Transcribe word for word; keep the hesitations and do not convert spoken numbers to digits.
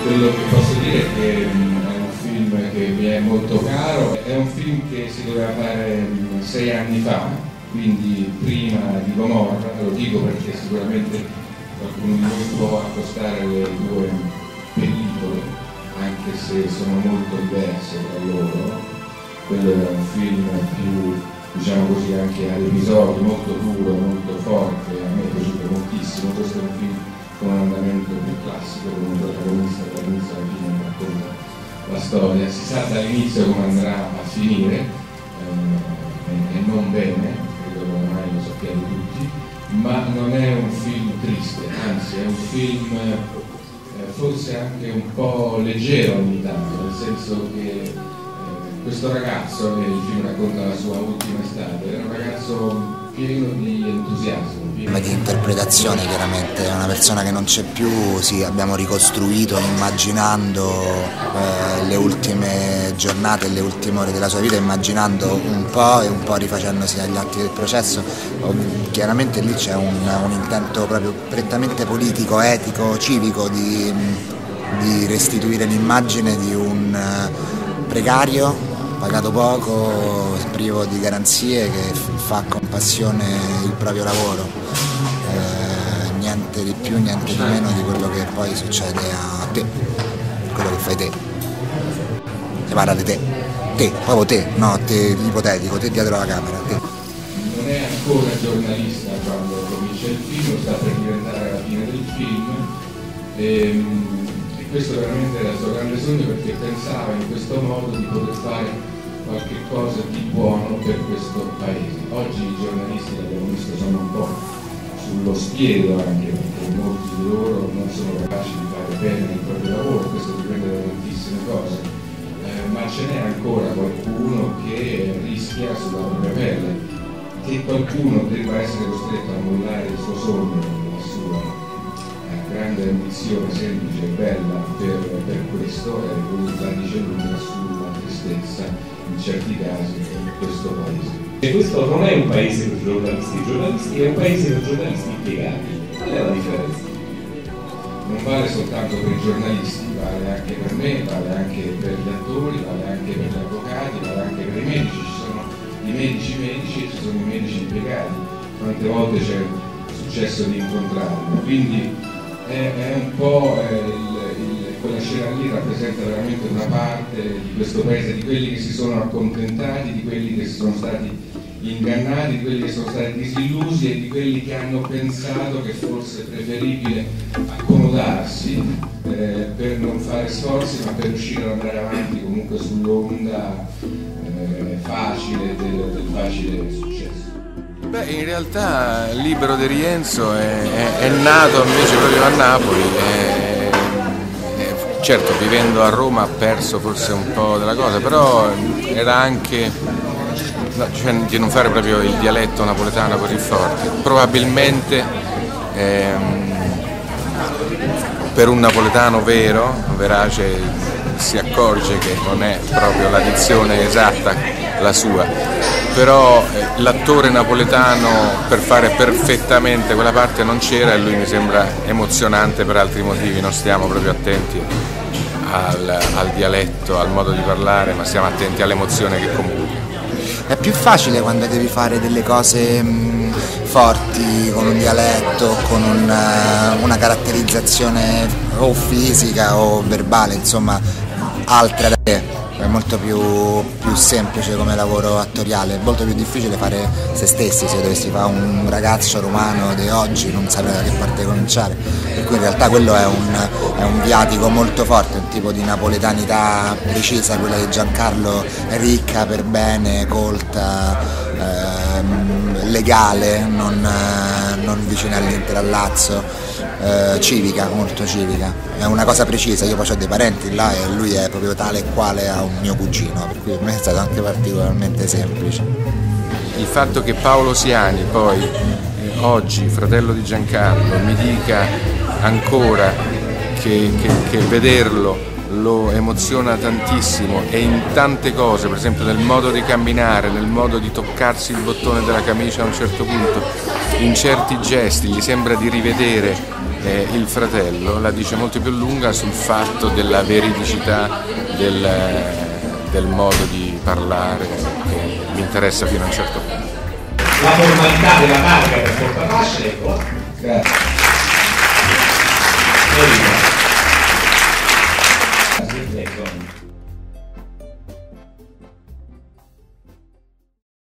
Quello che posso dire è che è un film che mi è molto caro, è un film che si doveva fare sei anni fa, quindi prima di Gomorra, lo dico perché sicuramente qualcuno di voi può accostare le due pellicole, anche se sono molto diverse tra loro. Quello era un film più, diciamo così, anche ad episodi, molto duro, molto forte, a me è piaciuto moltissimo. Questo è un film con un andamento più classico, con un protagonista che dall'inizio alla fine racconta la storia, si sa dall'inizio come andrà a finire, eh, e non bene, credo che ormai lo sappiamo tutti, ma non è un film triste, anzi è un film eh, forse anche un po' leggero ogni tanto, nel senso che eh, questo ragazzo, e il film racconta la sua ultima estate, era un ragazzo pieno di entusiasmo. Pieno di interpretazione, chiaramente, è una persona che non c'è più, sì, abbiamo ricostruito immaginando eh, le ultime giornate, le ultime ore della sua vita, immaginando un po' e un po' rifacendosi agli atti del processo. Chiaramente lì c'è un, un intento proprio prettamente politico, etico, civico di, di restituire l'immagine di un precario pagato poco, privo di garanzie, che fa con passione il proprio lavoro, eh, niente di più, niente di meno di quello che poi succede a te, quello che fai te. Si parla di te, te, proprio te, no, te ipotetico, te dietro la camera, te. Non è ancora giornalista quando comincia il film, sta per diventare la fine del film. E, e questo veramente era il suo grande sogno, perché pensava in questo modo di poter fare qualche cosa di buono per questo paese. Oggi i giornalisti, l'abbiamo visto, sono un po' sullo spiedo, anche perché molti di loro non sono capaci di fare bene il proprio lavoro, questo dipende da tantissime cose, eh, ma ce n'è ancora qualcuno che rischia sulla propria pelle. Che qualcuno debba essere costretto a mollare il suo sogno, la sua eh, grande ambizione semplice e bella per, per questo, e lui la dice lunga sulla tristezza in certi casi in questo paese. E questo non è un paese per giornalisti giornalisti, è un paese per giornalisti impiegati. Qual è la differenza? Non vale soltanto per i giornalisti, vale anche per me, vale anche per gli attori, vale anche per gli avvocati, vale anche per i medici. Ci sono i medici medici e ci sono i medici impiegati. Quante volte c'è successo di incontrarli. Quindi è, è un po' eh, il, quella scena lì rappresenta veramente una parte di questo paese, di quelli che si sono accontentati, di quelli che sono stati ingannati, di quelli che sono stati disillusi e di quelli che hanno pensato che fosse preferibile accomodarsi eh, per non fare sforzi, ma per riuscire ad andare avanti comunque sull'onda eh, facile del, del facile successo. Beh, in realtà Libero di Rienzo è, è, è nato invece proprio a Napoli. È, Certo, vivendo a Roma ha perso forse un po' della cosa, però era anche cioè, di non fare proprio il dialetto napoletano così forte. Probabilmente ehm, per un napoletano vero, verace, si accorge che non è proprio la dizione esatta la sua, però eh, l'attore napoletano per fare perfettamente quella parte non c'era, e lui mi sembra emozionante per altri motivi. Non stiamo proprio attenti al, al dialetto, al modo di parlare, ma stiamo attenti all'emozione che comunica. È più facile quando devi fare delle cose mh, forti, con un dialetto, con una, una caratterizzazione o fisica o verbale, insomma, altra da te. È molto più, più semplice come lavoro attoriale, è molto più difficile fare se stessi. Se dovessi fare un ragazzo romano di oggi non saprei da che parte cominciare, per cui in realtà quello è un, è un viatico molto forte, un tipo di napoletanità precisa, quella di Giancarlo, ricca, per bene, colta, ehm, legale, non, non vicina all'intrallazzo, eh, civica, molto civica. È una cosa precisa. Io poi ho dei parenti là e lui è proprio tale e quale a un mio cugino, per cui per me è stato anche particolarmente semplice. Il fatto che Paolo Siani poi eh, oggi, fratello di Giancarlo, mi dica ancora che, che, che vederlo lo emoziona tantissimo, e in tante cose, per esempio nel modo di camminare, nel modo di toccarsi il bottone della camicia a un certo punto, in certi gesti gli sembra di rivedere eh, il fratello la dice molto più lunga sul fatto della veridicità del, del modo di parlare che mi interessa fino a un certo punto. La formalità della targa per portarla, ecco. Grazie.